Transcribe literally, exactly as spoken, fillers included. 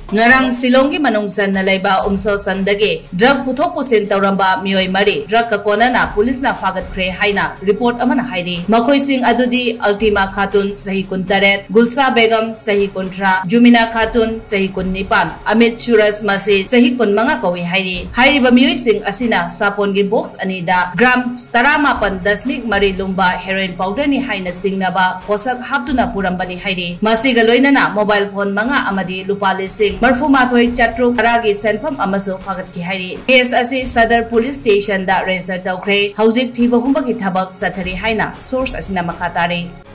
ngarang silongi manungsan na laiba umso sandage drug puthok-pushin Touramba Meeoi mari drug ka kona na police na Phakhre haina report amana hairi makhoi sing adudi Ultima Khatun sahi kuntaret Gulsa Begum sahi kuntra Jumina Khatun sahi kun nipan Amit Suraj Masi sahi kun manga kawi hairi hairi ba Meeoi sing asina sapon gi box anida gram tarama pan dasmik mari lumba heroin powder ni haina singnaba posak haptuna purambani hairi masi galoina na mobile phone manga amadi lupa lising marfu mathoi chatru karagi senfam amaso phagat ki hairi case asi Sadar Police Station da register tawkhre hauzik thiba humba ki thabak sathari haina source asina makhatare